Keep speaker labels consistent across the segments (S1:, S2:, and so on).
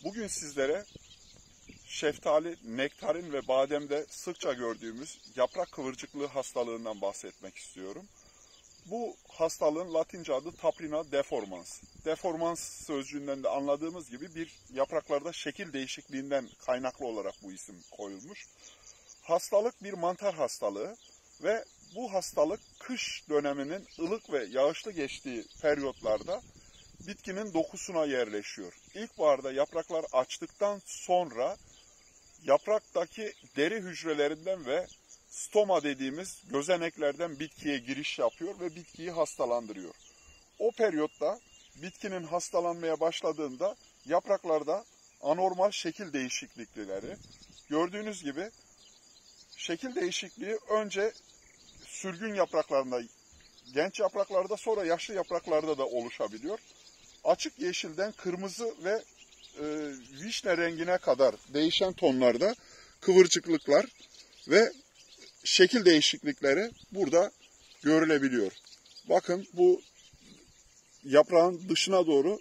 S1: Bugün sizlere şeftali, nektarin ve bademde sıkça gördüğümüz yaprak kıvırcıklığı hastalığından bahsetmek istiyorum. Bu hastalığın Latince adı Taprina deformans. Deformans sözcüğünden de anladığımız gibi bir yapraklarda şekil değişikliğinden kaynaklı olarak bu isim koyulmuş. Hastalık bir mantar hastalığı ve bu hastalık kış döneminin ılık ve yağışlı geçtiği periyotlarda bitkinin dokusuna yerleşiyor. İlkbaharda yapraklar açtıktan sonra yapraktaki deri hücrelerinden ve stoma dediğimiz gözeneklerden bitkiye giriş yapıyor ve bitkiyi hastalandırıyor. O periyotta bitkinin hastalanmaya başladığında yapraklarda anormal şekil değişiklikleri, gördüğünüz gibi şekil değişikliği önce sürgün yapraklarında, genç yapraklarda, sonra yaşlı yapraklarda da oluşabiliyor. Açık yeşilden kırmızı ve vişne rengine kadar değişen tonlarda kıvırcıklıklar ve şekil değişiklikleri burada görülebiliyor. Bakın bu yaprağın dışına doğru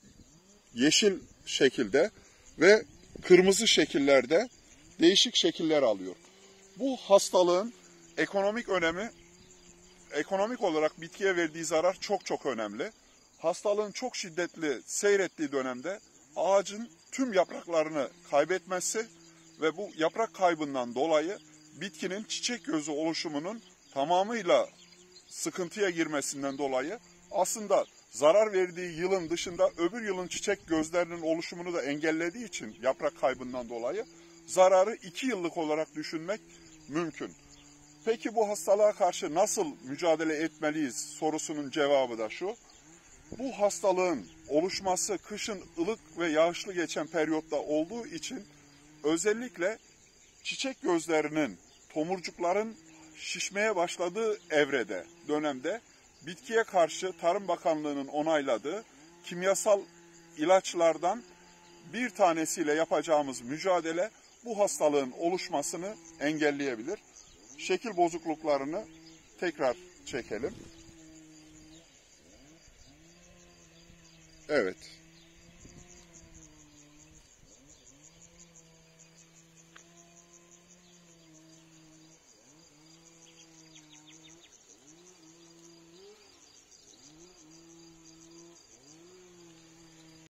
S1: yeşil şekilde ve kırmızı şekillerde değişik şekiller alıyor. Bu hastalığın ekonomik önemi, ekonomik olarak bitkiye verdiği zarar çok önemli. Hastalığın çok şiddetli seyrettiği dönemde ağacın tüm yapraklarını kaybetmesi ve bu yaprak kaybından dolayı bitkinin çiçek gözü oluşumunun tamamıyla sıkıntıya girmesinden dolayı aslında zarar verdiği yılın dışında öbür yılın çiçek gözlerinin oluşumunu da engellediği için yaprak kaybından dolayı zararı 2 yıllık olarak düşünmek mümkün. Peki bu hastalığa karşı nasıl mücadele etmeliyiz sorusunun cevabı da şu. Bu hastalığın oluşması kışın ılık ve yağışlı geçen periyotta olduğu için özellikle çiçek gözlerinin, tomurcukların şişmeye başladığı evrede, dönemde bitkiye karşı Tarım Bakanlığı'nın onayladığı kimyasal ilaçlardan bir tanesiyle yapacağımız mücadele bu hastalığın oluşmasını engelleyebilir. Şekil bozukluklarını tekrar çekelim. Evet.